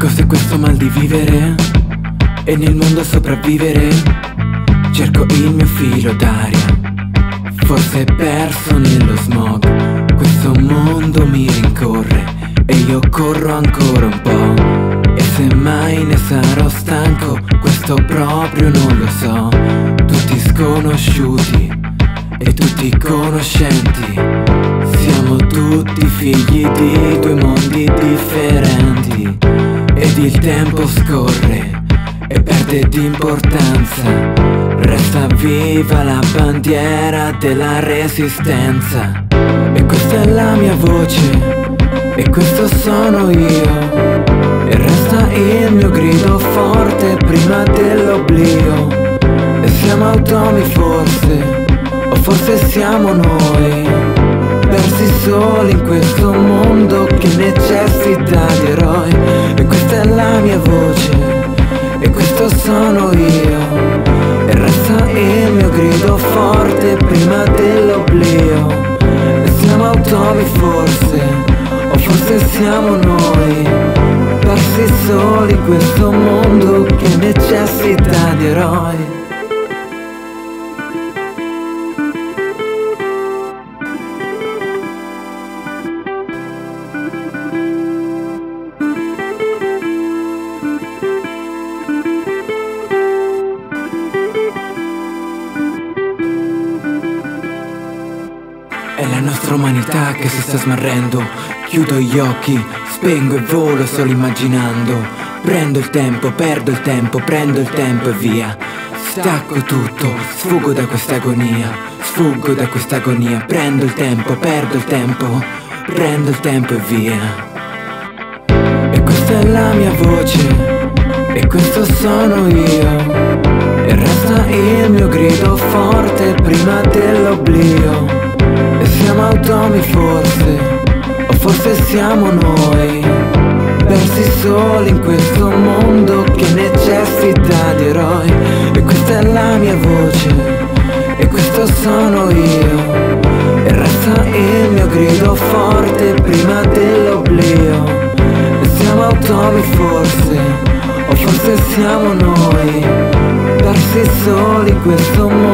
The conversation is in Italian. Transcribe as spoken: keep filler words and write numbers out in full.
Cos'è questo mal di vivere e nel mondo sopravvivere? Cerco il mio filo d'aria, forse perso nello smog. Questo mondo mi rincorre e io corro ancora un po'. E se mai ne sarò stanco, questo proprio non lo so. Tutti sconosciuti e tutti conoscenti, siamo tutti figli di due mondi differenti. Ed il tempo scorre e perde d'importanza, resta viva la bandiera della resistenza. E questa è la mia voce, e questo sono io, e resta il mio grido forte prima dell'oblio. E siamo automi forse, o forse siamo noi, persi soli in questo mondo che necessita di eroi. E questa è la mia voce, e questo sono io, e resta il mio grido forte prima dell'oblio. E siamo automi forse, o forse siamo noi, persi soli in questo mondo che necessita di eroi. È la nostra umanità che si sta smarrendo. Chiudo gli occhi, spengo e volo solo immaginando. Prendo il tempo, perdo il tempo, prendo il tempo e via. Stacco tutto, sfuggo da questa agonia, sfuggo da questa agonia. Prendo il tempo, perdo il tempo, prendo il tempo e via. E questa è la mia voce, e questo sono io, e resta il mio grido forte prima dell'oblio. E siamo automi forse, o forse siamo noi, persi soli in questo mondo che necessita di eroi. E questa è la mia voce, e questo sono io, e resta il mio grido forte prima dell'oblio. E siamo automi forse, o forse siamo noi, persi soli in questo mondo